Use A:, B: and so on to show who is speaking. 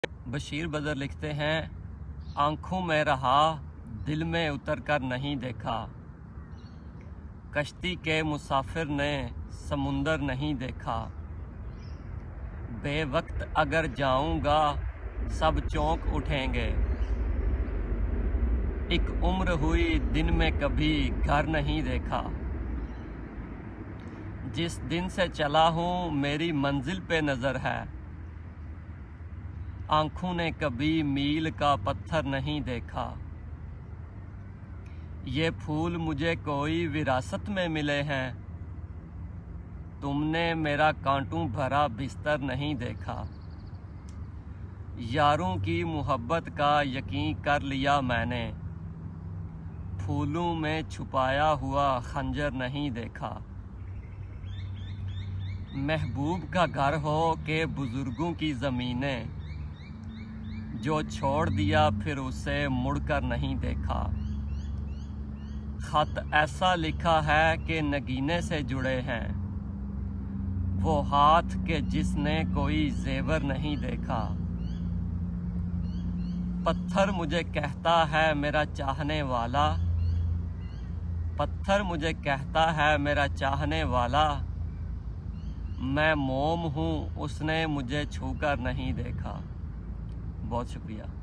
A: बशीर बदर लिखते हैं, आंखों में रहा दिल में उतर कर नहीं देखा, कश्ती के मुसाफिर ने समुंदर नहीं देखा, बेवक्त अगर जाऊंगा सब चौंक उठेंगे, एक उम्र हुई दिन में कभी घर नहीं देखा, जिस दिन से चला हूँ मेरी मंजिल पे नज़र है, आंखों ने कभी मील का पत्थर नहीं देखा, ये फूल मुझे कोई विरासत में मिले हैं, तुमने मेरा कांटों भरा बिस्तर नहीं देखा, यारों की मोहब्बत का यकीन कर लिया मैंने, फूलों में छुपाया हुआ खंजर नहीं देखा, महबूब का घर हो के बुजुर्गों की ज़मीनें, जो छोड़ दिया फिर उसे मुड़कर नहीं देखा, खत ऐसा लिखा है कि नगीने से जुड़े हैं, वो हाथ के जिसने कोई जेवर नहीं देखा, पत्थर मुझे कहता है मेरा चाहने वाला, पत्थर मुझे कहता है मेरा चाहने वाला, मैं मोम हूँ उसने मुझे छूकर नहीं देखा। बहुत शुक्रिया।